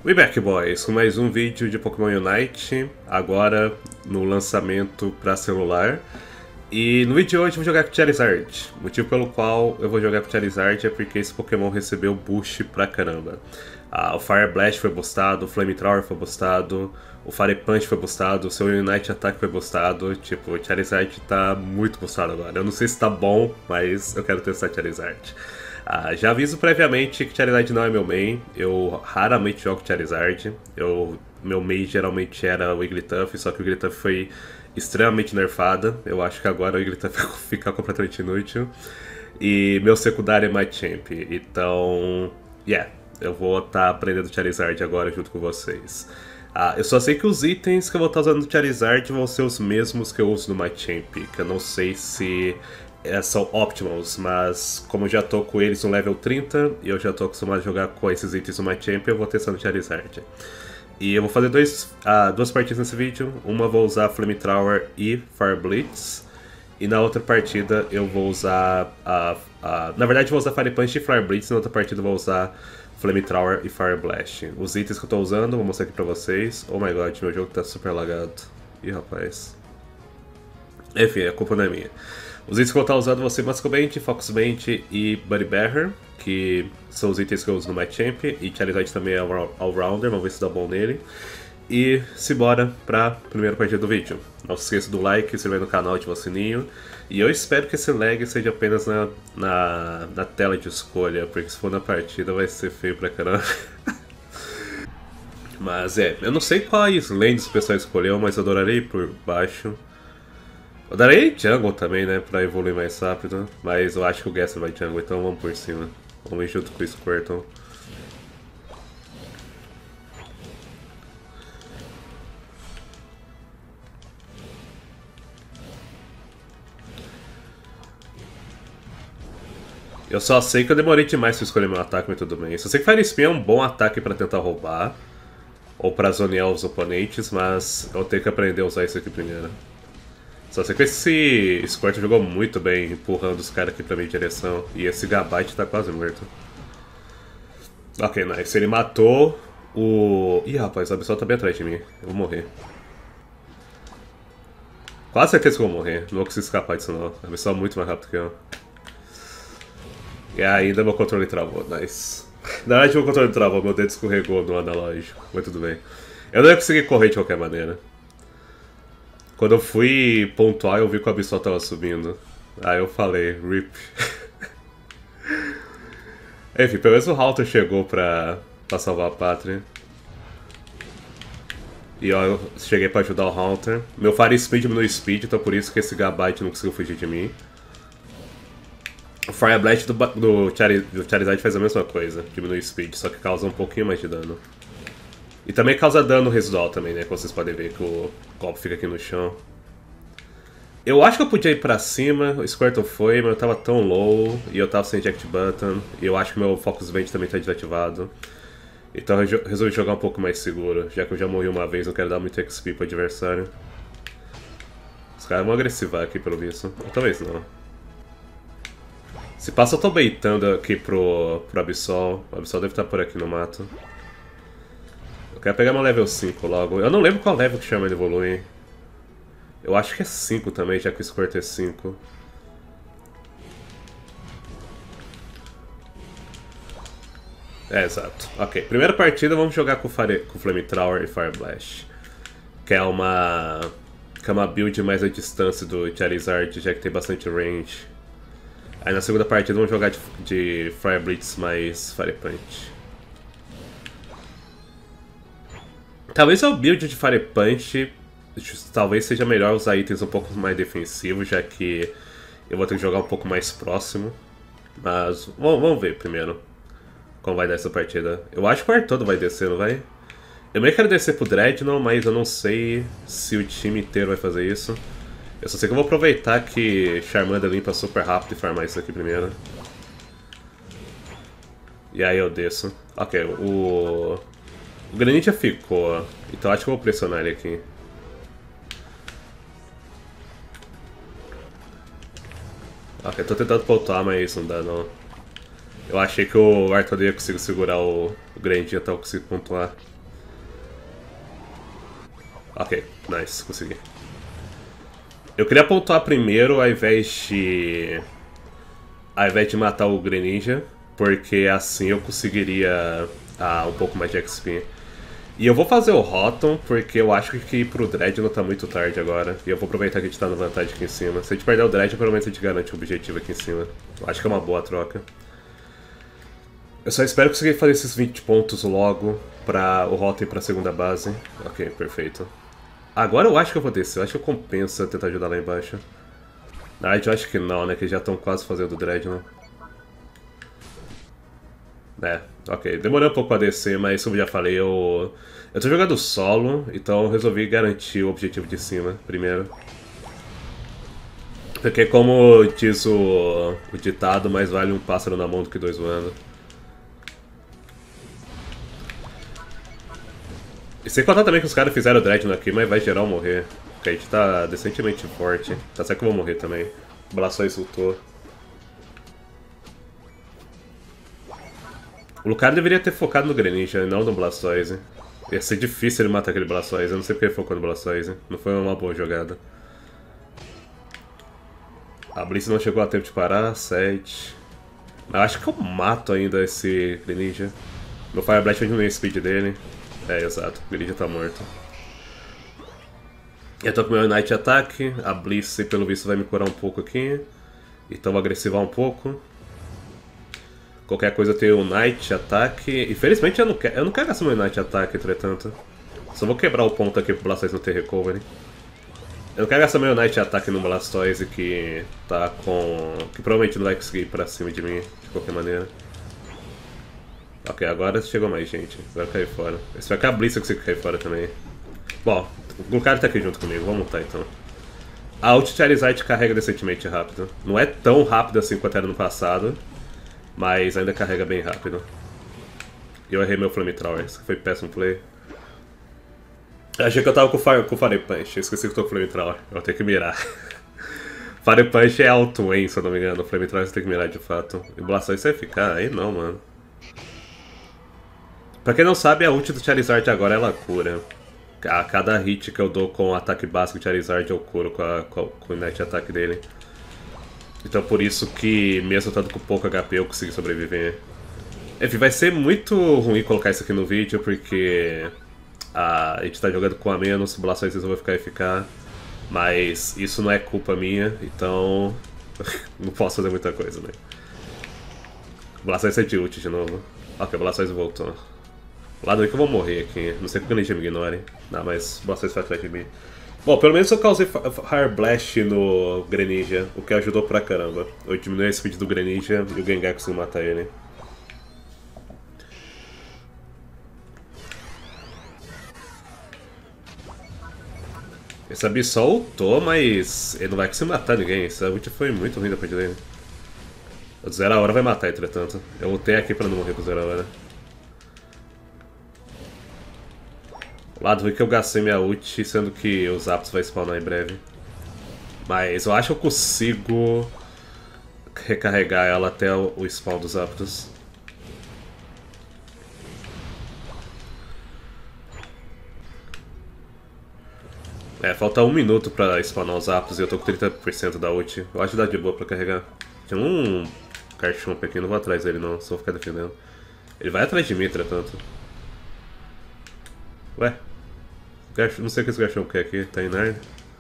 We back, boys, com mais um vídeo de Pokémon Unite, agora no lançamento para celular. E no vídeo de hoje eu vou jogar com Charizard. O motivo pelo qual eu vou jogar com Charizard é porque esse Pokémon recebeu boost pra caramba. O Fire Blast foi boostado, o Flamethrower foi boostado, o Fire Punch foi boostado, o seu Unite Attack foi boostado. Tipo, o Charizard tá muito boostado agora. Eu não sei se tá bom, mas eu quero testar Charizard. Já aviso previamente que Charizard não é meu main, eu raramente jogo Charizard. Meu main geralmente era o Wigglytuff, só que o Wigglytuff foi extremamente nerfada. Eu acho que agora o Wigglytuff vai ficar completamente inútil. E meu secundário é Machamp, então... eu vou estar aprendendo Charizard agora junto com vocês. Eu só sei que os itens que eu vou estar usando no Charizard vão ser os mesmos que eu uso no Machamp, que eu não sei se... são optimals, mas como eu já tô com eles no level 30 e eu já tô acostumado a jogar com esses itens no Machamp, eu vou testando Charizard. E eu vou fazer duas partidas nesse vídeo. Uma eu vou usar Flamethrower e Fire Blitz, e na outra partida eu vou usar na verdade eu vou usar Fire Punch e Fire Blitz, na outra partida eu vou usar Flamethrower e Fire Blast. Os itens que eu tô usando, vou mostrar aqui pra vocês. Oh my god, meu jogo tá super lagado. Ih, rapaz. Enfim, a culpa não é minha. Os itens que eu vou estar usando vão ser Muscle Band, Focus Band e Buddy Bearer, que são os itens que eu uso no Machamp, e Charizard também é Allrounder, vamos ver se dá bom nele. E simbora pra primeira partida do vídeo. Não se esqueça do like, se inscrever no canal e ativar o sininho. E eu espero que esse lag seja apenas na tela de escolha, porque se for na partida vai ser feio pra caramba. Mas eu não sei quais lanes o pessoal escolheu, mas eu adorarei ir por baixo. Eu darei Jungle também, né, pra evoluir mais rápido, mas eu acho que o Gastly vai Jungle, então vamos por cima. Vamos ir junto com o Squirtle. Eu só sei que eu demorei demais pra escolher meu ataque, mas tudo bem. Eu só sei que Fire Spin é um bom ataque pra tentar roubar, ou pra zonear os oponentes, mas eu tenho que aprender a usar isso aqui primeiro. Só sei que esse Squirtle jogou muito bem, empurrando os caras aqui pra minha direção. E esse Gabite tá quase morto. Ok, nice. Ele matou o... Ih, rapaz, o Absol tá bem atrás de mim. Eu vou morrer. Quase certeza que eu vou morrer. Não vou conseguir escapar disso não. O Absol é muito mais rápido que eu. E ainda meu controle travou, nice. Na verdade meu controle travou, meu dedo escorregou no analógico. Mas tudo bem. Eu não ia conseguir correr de qualquer maneira. Quando eu fui pontuar, eu vi que o Absol tava subindo. Aí eu falei, RIP. Enfim, pelo menos o Halter chegou pra salvar a pátria. E ó, eu cheguei pra ajudar o Halter. Meu Fire Speed diminui Speed, então por isso que esse Gabite não conseguiu fugir de mim. O Fire Blast do Charizard faz a mesma coisa, diminui Speed, só que causa um pouquinho mais de dano. E também causa dano residual também, né? Como vocês podem ver que o golpe fica aqui no chão. Eu acho que eu podia ir pra cima, o Squirtle foi, mas eu tava tão low e eu tava sem Eject Button. E eu acho que meu Focus Band também tá desativado. Então eu resolvi jogar um pouco mais seguro, já que eu já morri uma vez, não quero dar muito XP pro adversário. Os caras vão agressivar aqui pelo visto, ou talvez não. Se passa eu tô baitando aqui pro Absol, o Absol deve estar por aqui no mato. Eu quero pegar meu level 5 logo. Eu não lembro qual level que chama ele evolui. Eu acho que é 5 também, já que o Squirtle é 5. Exato. Ok, primeira partida vamos jogar com Flamethrower e Fire Blast. Que é uma build mais à distância do Charizard, já que tem bastante range. Aí na segunda partida vamos jogar de Fire Blitz mais Fire Punch. Talvez o build de Fire Punch talvez seja melhor usar itens um pouco mais defensivos, já que eu vou ter que jogar um pouco mais próximo. Mas vamos ver primeiro como vai dar essa partida. Eu acho que o ar todo vai descer, não vai? Eu meio que quero descer pro Dreadnought, mas eu não sei se o time inteiro vai fazer isso. Eu só sei que eu vou aproveitar que Charmander limpa super rápido e farmar isso aqui primeiro. E aí eu desço. Ok, o Greninja ficou, então acho que eu vou pressionar ele aqui. Ok, tô tentando pontuar, mas não dá não. Eu achei que o Arthur ia conseguir segurar o Greninja até eu conseguir pontuar. Ok, nice, consegui. Eu queria pontuar primeiro ao invés de... Ao invés de matar o Greninja, porque assim eu conseguiria um pouco mais de XP. E eu vou fazer o Rotom, porque eu acho que ir pro Dread não tá muito tarde agora. E eu vou aproveitar que a gente tá na vantagem aqui em cima. Se a gente perder o Dread, pelo menos a gente garante o objetivo aqui em cima. Eu acho que é uma boa troca. Eu só espero conseguir fazer esses 20 pontos logo pra o Rotom ir pra segunda base. Ok, perfeito. Agora eu acho que eu vou descer, eu acho que compensa tentar ajudar lá embaixo. Na verdade eu acho que não, né, que já estão quase fazendo o Dread, né? É, ok. Demorei um pouco pra descer, mas como eu já falei, eu tô jogando solo, então eu resolvi garantir o objetivo de cima primeiro. Porque como diz o ditado, mais vale um pássaro na mão do que dois voando. E sem contar também que os caras fizeram o Dread aqui, mas vai geral morrer. Porque a gente tá decentemente forte. Tá certo que eu vou morrer também. O Blastoise ultou. O Lucario deveria ter focado no Greninja, não no Blastoise. Ia ser difícil ele matar aquele Blastoise, eu não sei porque ele focou no Blastoise. Não foi uma boa jogada. A Blitz não chegou a tempo de parar, 7. Eu acho que eu mato ainda esse Greninja. Meu Fire Blast vai diminuir o speed dele. É, exato, o Greninja tá morto. Eu tô com meu Night Attack, a Blitz pelo visto vai me curar um pouco aqui. Então vou agressivar um pouco. Qualquer coisa eu tenho o Night Attack. Infelizmente eu não quero gastar meu Night Attack, entretanto. Só vou quebrar o ponto aqui pro Blastoise não ter recovery. Eu não quero gastar meu Night Attack no Blastoise que tá com... que provavelmente não vai conseguir ir pra cima de mim, de qualquer maneira. Ok, agora chegou mais gente. Agora cair fora. Espero que a Blitz eu consiga cair fora também. Bom, o Lucario tá aqui junto comigo, vamos lutar então. A ult Charizard carrega decentemente rápido. Não é tão rápido assim quanto era no passado, mas ainda carrega bem rápido. E eu errei meu Flamethrower, isso foi péssimo play. Eu achei que eu tava com o Fire Punch, eu esqueci que eu tô com o Flamethrower, eu vou ter que mirar. Fire Punch é auto-aim, se eu não me engano, o Flamethrower você tem que mirar de fato. E Blastoise você vai ficar? Aí não, mano. Pra quem não sabe, a ult do Charizard agora ela cura. A cada hit que eu dou com o ataque básico do Charizard eu curo com o Night Attack dele. Então por isso que, mesmo estando com pouco HP, eu consegui sobreviver. Enfim, vai ser muito ruim colocar isso aqui no vídeo, porque a gente tá jogando com a menos, o Blastoise vai ficar eficaz. Mas isso não é culpa minha, então não posso fazer muita coisa, né? O Blastoise é de ult de novo. Ok, o Blastoise voltou. Lado aí que eu vou morrer aqui, não sei porque o Ninja me ignore. Não, mas o Blastoise vai atrás de mim. Bom, pelo menos eu causei Fire Blast no Greninja, o que ajudou pra caramba. Eu diminui a speed do Greninja e o Gengar conseguiu matar ele. Esse Absol ultou, mas ele não vai conseguir matar ninguém. Essa ult foi muito ruim da partida dele. O Zero a Hora vai matar, entretanto. Eu ultei aqui pra não morrer com o Zero a Hora. O lado ruim que eu gastei minha ult, sendo que os Zapdos vai spawnar em breve. Mas eu acho que eu consigo recarregar ela até o spawn dos Zapdos. É, falta 1 minuto pra spawnar os Zapdos e eu tô com 30% da ult. Eu acho que dá de boa pra carregar. Tinha um Garchomp aqui, não vou atrás dele não, só vou ficar defendendo. Ele vai atrás de mim, entretanto. Ué? Não sei o que esse Garchomp quer aqui, tá em nada.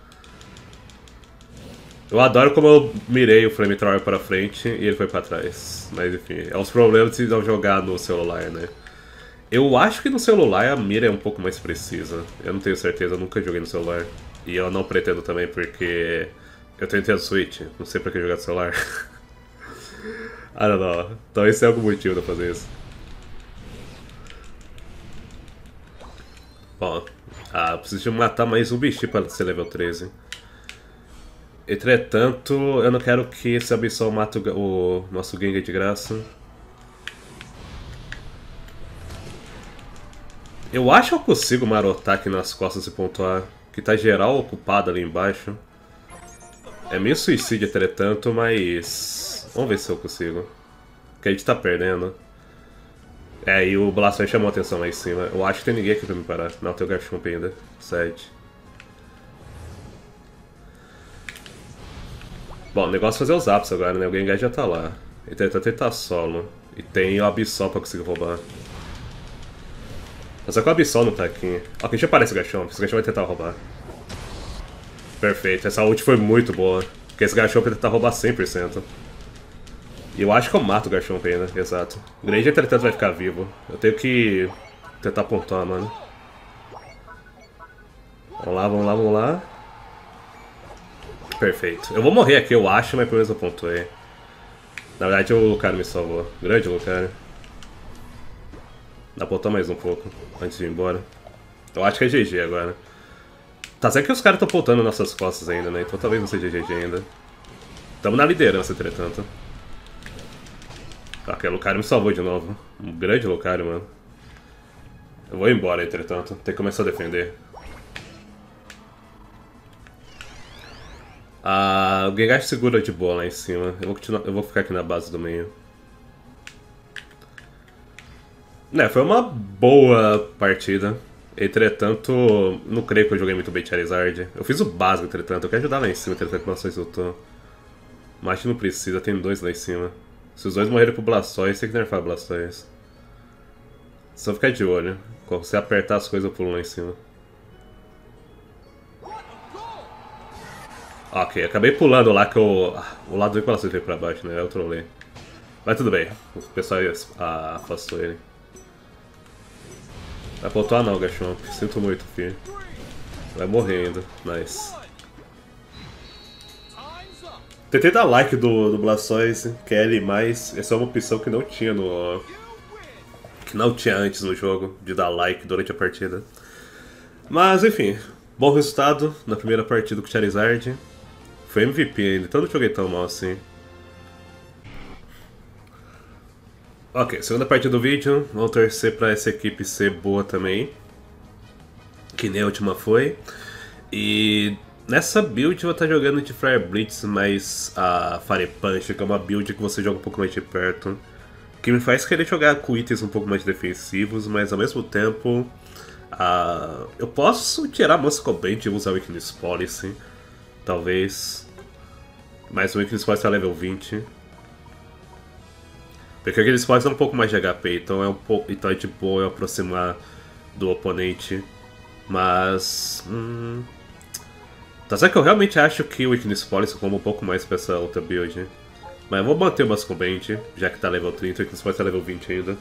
Eu adoro como eu mirei o Flamethrower pra frente e ele foi pra trás. Mas enfim, é os problemas de não jogar no celular, né? Eu acho que no celular a mira é um pouco mais precisa. Eu não tenho certeza, eu nunca joguei no celular. E eu não pretendo também porque eu tenho Nintendo Switch, não sei pra que jogar no celular. Ah, não. Então esse é algum motivo de eu fazer isso. Bom, preciso de matar mais um bichinho para ser level 13. Entretanto, eu não quero que esse Absol mate o nosso Gengar de graça. Eu acho que eu consigo marotar aqui nas costas e pontuar. Que tá geral ocupado ali embaixo. É meio suicídio, entretanto, mas... vamos ver se eu consigo. Porque a gente tá perdendo. É, e o Blastoise chamou a atenção lá em cima. Eu acho que tem ninguém aqui pra me parar. Não, tem o Garchomp ainda. 7. Bom, o negócio é fazer os apps agora, né? O Gengar já tá lá. Entretanto, ele tá solo. E tem o Absol pra conseguir roubar. Mas só que o Absol não tá aqui. Ok, deixa eu parar esse Garchomp. Esse Garchomp vai tentar roubar. Perfeito, essa ult foi muito boa. Porque esse Garchomp vai tentar roubar 100%. E eu acho que eu mato o Garchomp ainda, exato. O Greninja, entretanto, vai ficar vivo. Eu tenho que tentar pontuar, mano. Vamos lá, vamos lá, vamos lá. Perfeito. Eu vou morrer aqui, eu acho, mas pelo menos eu pontuei. Na verdade, o Lucario me salvou. Grande Lucario. Dá pra botar mais um pouco antes de ir embora. Eu acho que é GG agora. Tá certo que os caras estão voltando nas nossas costas ainda, né? Então talvez não seja GG ainda. Tamo na liderança, entretanto. Ok, o Lucario me salvou de novo. Um grande Lucario, mano. Eu vou embora, entretanto. Tem que começar a defender. Ah, o Gengar segura de boa lá em cima. Eu vou ficar aqui na base do meio. Né, foi uma boa partida. Entretanto, não creio que eu joguei muito bem Charizard. Eu fiz o básico, entretanto. Eu quero ajudar lá em cima, entretanto, que o Blastoise lutou. Mas não precisa, tem dois lá em cima. Se os dois morrerem pro Blastoise, tem que nerfar o Blastoise. Só ficar de olho. Quando você apertar as coisas, eu pulo lá em cima. Ok, acabei pulando lá que o lado do Blastoise veio pra baixo, né? Eu trolei. Mas tudo bem, o pessoal afastou ele. Vai pontuar não, Garchomp. Sinto muito, filho. Vai morrer ainda. Nice. Tentei dar like do Blastoise, que é L+. Essa é uma opção que não tinha no... Que não tinha antes no jogo, de dar like durante a partida. Mas, enfim. Bom resultado na primeira partida com o Charizard. Foi MVP ainda, então não joguei tão mal assim. Ok, segunda parte do vídeo, vamos torcer pra essa equipe ser boa também, que nem a última foi. E nessa build eu vou estar jogando de Fire Blitz mais a Fire Punch, que é uma build que você joga um pouco mais de perto, que me faz querer jogar com itens um pouco mais defensivos, mas ao mesmo tempo eu posso tirar a Muscle Band e usar o Weakness Policy, talvez, mas o Weakness Policy é level 20. Porque aqueles spots dão um pouco mais de HP, então é de boa eu aproximar do oponente. Mas... Tá certo que eu realmente acho que o Weakness Policy comba um pouco mais pra essa outra build. Mas eu vou manter o Muscle Band, já que tá level 30, o Weakness Policy tá level 20 ainda.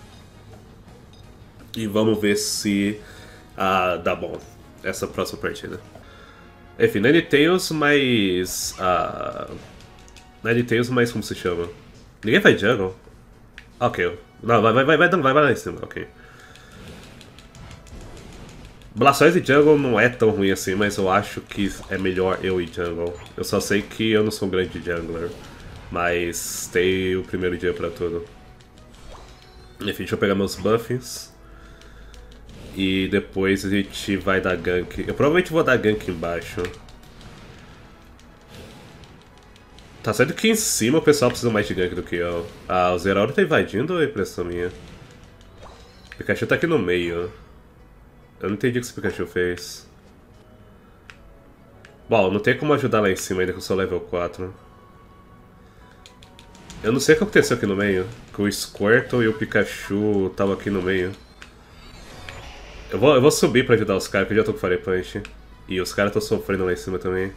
E vamos ver se dá bom essa próxima partida. Enfim, Ninetales mais... Ninetales mais como se chama? Ninguém vai jungle? Ok. Não, vai lá em cima, ok. Blastoise e Jungle não é tão ruim assim, mas eu acho que é melhor eu ir Jungle. Eu só sei que eu não sou um grande jungler, mas tem o primeiro dia pra tudo. Enfim, deixa eu pegar meus buffs. E depois a gente vai dar gank. Eu provavelmente vou dar gank embaixo. Tá certo que em cima o pessoal precisa mais de gank do que eu. O Zeraora tá invadindo ou é impressão minha? O Pikachu tá aqui no meio. Eu não entendi o que esse Pikachu fez. Bom, não tem como ajudar lá em cima ainda que eu sou level 4. Eu não sei o que aconteceu aqui no meio. Que o Squirtle e o Pikachu estavam aqui no meio. Eu vou subir pra ajudar os caras, que eu já tô com Fire Punch. E os caras estão sofrendo lá em cima também.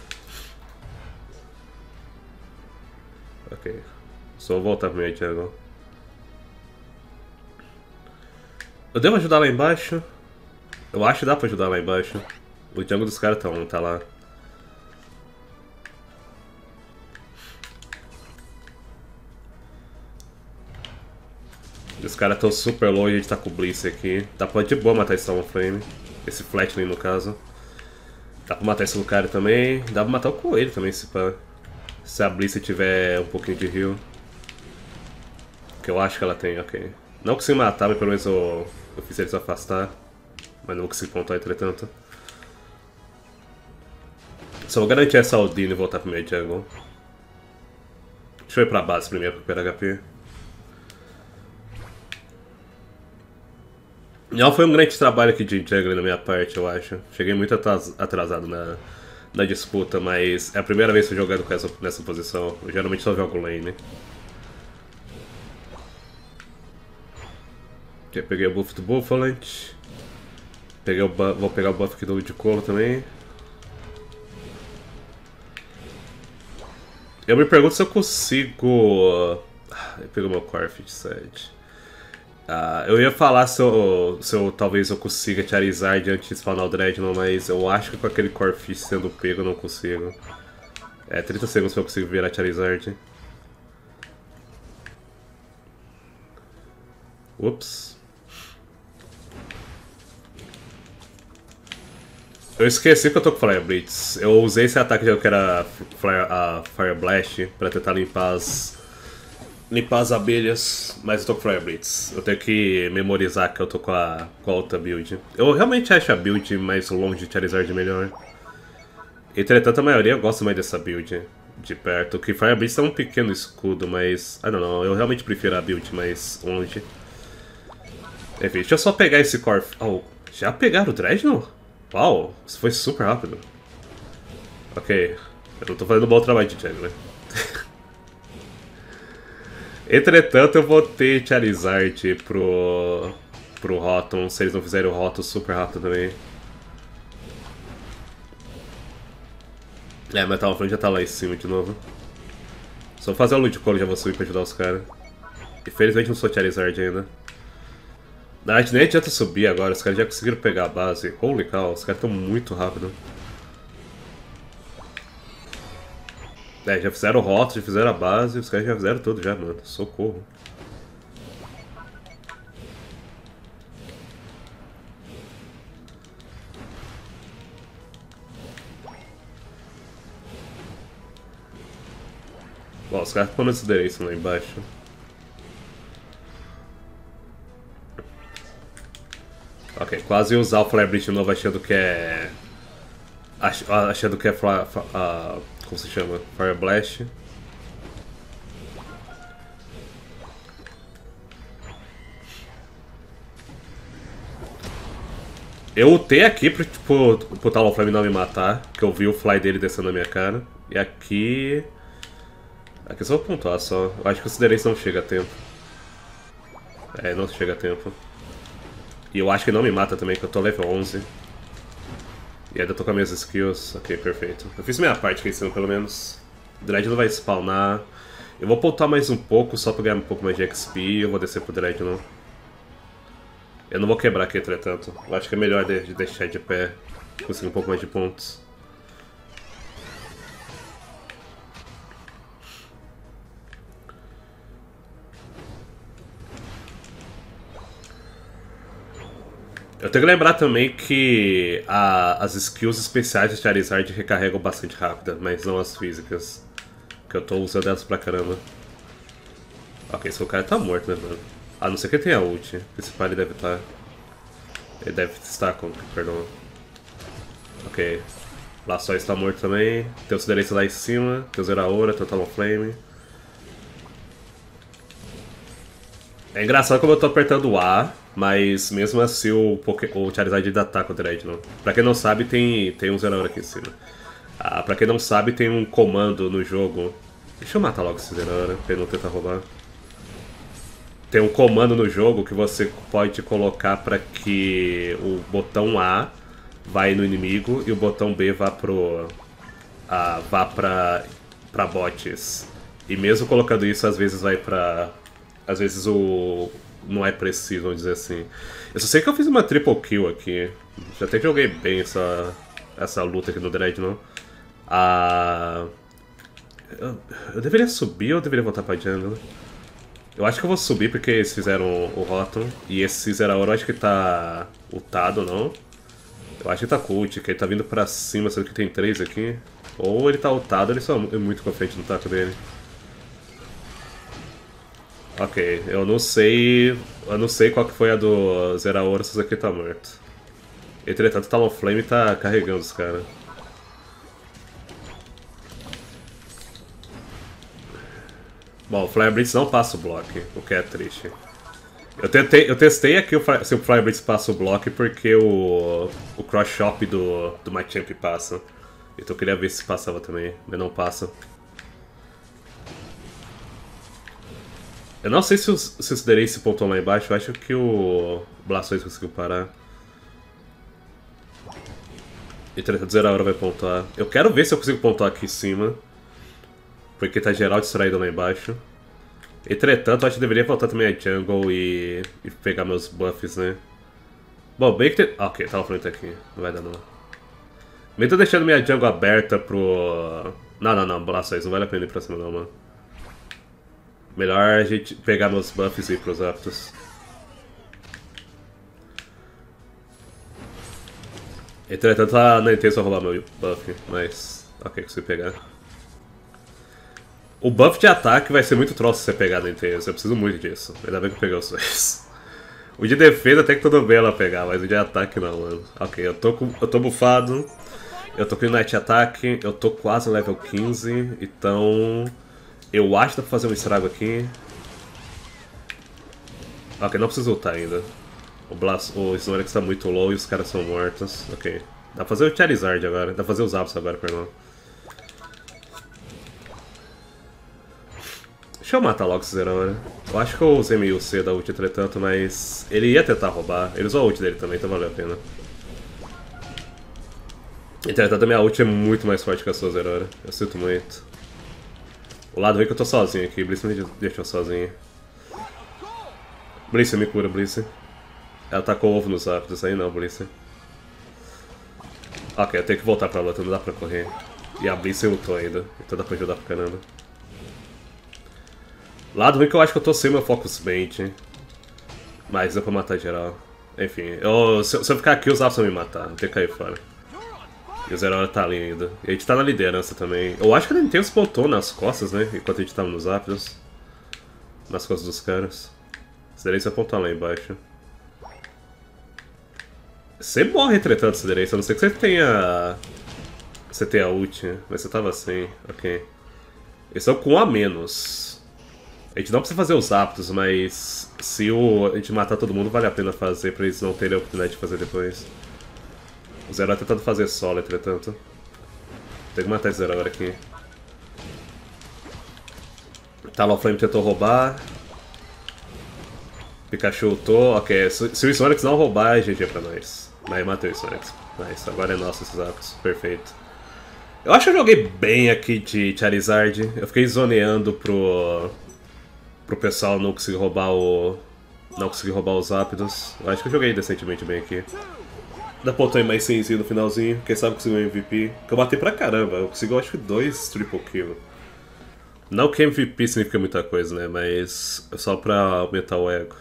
Ok. Só vou voltar pro meu jungle. Eu devo ajudar lá embaixo? Eu acho que dá pra ajudar lá embaixo. O jungle dos caras tá lá. Os caras estão super longe, a gente tá com o Blitz aqui. Dá pra de boa matar esse Talonflame. Esse Flatling no caso. Dá pra matar esse Lucario também. Dá pra matar o Coelho também se a Blitz tiver um pouquinho de heal. Que eu acho que ela tem, ok. Não consegui matar, mas pelo menos eu fiz eles afastar. Mas não vou conseguir pontuar entretanto. Só vou garantir essa Aldine e voltar pro meu jungle. Deixa eu ir pra base primeiro pra recuperar HP. Não foi um grande trabalho aqui de jungler na minha parte, eu acho. Cheguei muito atrasado na disputa, mas é a primeira vez que eu jogando nessa posição. Eu geralmente só jogo lane. Já peguei o buff do Buffalant. Vou pegar o buff aqui do de Colo também. Eu me pergunto se eu consigo... Eu peguei meu Corph de 7. Eu ia falar se eu talvez eu consiga Charizard antes de spawnar o Dreadnought, mas eu acho que com aquele Corphish sendo pego eu não consigo. 30 segundos pra eu conseguir virar Charizard. Ups. Eu esqueci que eu tô com Fire Blitz. Eu usei esse ataque que era Fire Blast pra tentar limpar as abelhas, mas eu tô com Fire Blitz. Eu tenho que memorizar que eu tô com a outra build. Eu realmente acho a build mais longe de Charizard melhor. Entretanto, a maioria gosta mais dessa build de perto. Que Fire Blitz é um pequeno escudo, mas... I don't know, eu realmente prefiro a build mais longe. Enfim, deixa eu só pegar esse Core... Oh, já pegaram o Dreadnought? Uau, isso foi super rápido. Ok, eu não tô fazendo um bom trabalho de jungler. Entretanto, eu vou ter Charizard pro Rotom, se eles não fizerem o Rotom super rápido também. Mas Talonflame já tá lá em cima de novo. Só fazer o Ludicolo já vou subir pra ajudar os caras. Infelizmente não sou Charizard ainda. Na verdade nem adianta subir agora, os caras já conseguiram pegar a base. Holy cow, os caras estão muito rápido. Já fizeram o Rotom, já fizeram a base, os caras já fizeram tudo já, mano. Socorro. Bom, os caras estão nesse endereço lá embaixo. Ok, quase usar o Flare Blitz de novo achando que é... Achando que é... como se chama? Fire Blast. Eu ultei aqui pro Talonflame não me matar, que eu vi o fly dele descendo na minha cara. E aqui... Aqui só vou pontuar só. Eu acho que o Ciderence não chega a tempo. Não chega a tempo. E eu acho que não me mata também, que eu tô level 11. E ainda tô com as minhas skills. Ok, perfeito. Eu fiz minha parte aqui em cima, pelo menos. O Dread não vai spawnar. Eu vou pontuar mais um pouco, só pra ganhar um pouco mais de XP. E eu vou descer pro Dread, não. Eu não vou quebrar aqui, entretanto. Eu acho que é melhor de deixar de pé. Conseguir um pouco mais de pontos. Eu tenho que lembrar também que as skills especiais de Charizard recarregam bastante rápido, mas não as físicas. Que eu tô usando elas pra caramba. Ok, esse cara tá morto, né, mano? A não ser que ele tenha ult. Esse pai ele deve estar... Ele deve estar com... Perdão. Ok. Lá só está morto também. Tem o Ciderence lá em cima. Tem o Zeraora, tem o Talonflame. É engraçado como eu tô apertando o A, mas mesmo assim o Charizard ainda ataca o Dreadnought. Pra quem não sabe, tem um Zeraora aqui em cima. Pra quem não sabe, tem um comando no jogo. Deixa eu matar logo esse Zeraora, pra ele não tentar roubar. Tem um comando no jogo que você pode colocar pra que o botão A vai no inimigo e o botão B vá pra bots. E mesmo colocando isso, às vezes vai pra... Às vezes não é preciso, vamos dizer assim. Eu só sei que eu fiz uma triple kill aqui. Já até joguei bem essa luta aqui no Dreadnought. Eu deveria subir ou eu deveria voltar pra jungle? Eu acho que eu vou subir porque eles fizeram o Rotom. E esse Zeraora eu acho que tá ultado, não? Eu acho que tá cult, que ele tá vindo pra cima, sendo que tem 3 aqui. Ou ele tá ultado, ele só é muito confiante no taco dele. Ok, eu não sei qual que foi a do Zeraora, se isso aqui tá morto. Entretanto, o Talonflame tá carregando os caras. Bom, o Fire Blitz não passa o bloco, o que é triste. Eu testei aqui se o Fire Blitz passa o bloco porque o Cross Shop do Machamp passa. Então eu queria ver se passava também, mas não passa. Eu não sei se os Derei pontuam lá embaixo, eu acho que o Blastoise conseguiu parar. E 300 vai pontuar. Eu quero ver se eu consigo pontuar aqui em cima. Porque tá geral distraído lá embaixo. Entretanto, eu acho que deveria voltar também a jungle e pegar meus buffs, né? Bom, bem que tem... Ah, ok, tava falando aqui. Não vai dar não. Bem tô deixando minha jungle aberta pro... Não, Blastoise, não vale a pena ir pra cima não, mano. Melhor a gente pegar meus buffs e ir pros Aptos. Entretanto, a Ninetales vai roubar meu buff, mas... Ok, consegui pegar. O buff de ataque vai ser muito troço se você pegar a Ninetales, eu preciso muito disso. Ainda bem que eu peguei os dois. O de defesa até que tudo bem ela pegar, mas o de ataque não, mano. Ok, eu tô bufado. Eu tô com Night Attack, eu tô quase level 15, então... Eu acho que dá pra fazer um estrago aqui. Ok, não preciso ultar ainda. O Snorlax tá muito low e os caras são mortos. Ok. Dá pra fazer o Charizard agora. Dá pra fazer os Zapdos agora, perdão. Deixa eu matar logo esse Zeraora. Eu acho que eu usei meio C da ult entretanto, mas... Ele ia tentar roubar. Ele usou a ult dele também, então valeu a pena. Entretanto, a minha ult é muito mais forte que a sua Zeraora. Eu sinto muito. O lado vem que eu tô sozinho aqui. Blitz me deixou sozinho. Blitz, me cura, Blitz. Ela tacou ovo nos Zapdos aí, não, Blitz. Ok, eu tenho que voltar pra luta, não dá pra correr. E a Blitz ultou ainda, então dá pra ajudar pra caramba. Lado ruim que eu acho que eu tô sem meu Focus Bait. Mas dá pra matar geral. Enfim, se eu ficar aqui os Zapdos vão me matar, não tem que cair fora. E o Zeraora tá ali ainda. E a gente tá na liderança também. Eu acho que a Ninetales pontou nas costas, né? Enquanto a gente tava nos Zapdos. Nas costas dos caras. Cederense vai pontuar lá embaixo. Você morre entretanto, Cederense, a não ser que você tenha... Você tenha ult, mas você tava sem. Ok. Eles estão com 1 a menos. A gente não precisa fazer os Zapdos, mas... Se a gente matar todo mundo, vale a pena fazer pra eles não terem a oportunidade de fazer depois. O Zeraora tá tentando fazer solo, entretanto. Tem que matar esse Zeraora aqui. Talonflame tentou roubar. Pikachu ultou. Ok, se o Snorlax não roubar, é GG pra nós. Mas matei o Snorlax. Nice, agora é nosso esses Zapdos. Perfeito. Eu acho que eu joguei bem aqui de Charizard. Eu fiquei zoneando pro pessoal não conseguir roubar os Zapdos. Eu acho que eu joguei decentemente bem aqui. Ainda pontuei mais 100 no finalzinho, quem sabe conseguiu um MVP. Que eu batei pra caramba, eu consegui acho que 2 triple kill. Não que MVP significa muita coisa, né, mas é só pra aumentar o ego.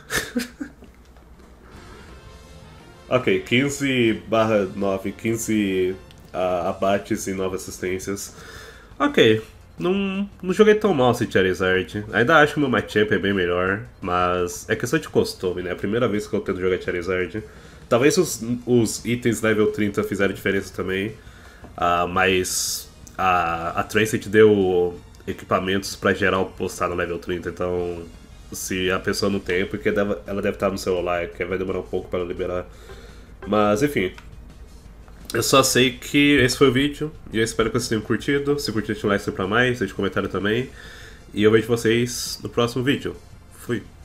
Ok, 15/9, 15 abates e 9 assistências. Ok, não joguei tão mal esse Charizard. Ainda acho que o meu matchup é bem melhor, mas é questão de costume, né, é a primeira vez que eu tento jogar Charizard. Talvez os itens level 30 fizeram diferença também, mas a Trancet deu equipamentos pra geral postar no level 30, então se a pessoa não tem, porque ela deve estar no celular, que vai demorar um pouco para liberar. Mas enfim, eu só sei que esse foi o vídeo, e eu espero que vocês tenham curtido. Se curtiram, deixa um like pra mais, deixa um comentário também, e eu vejo vocês no próximo vídeo. Fui!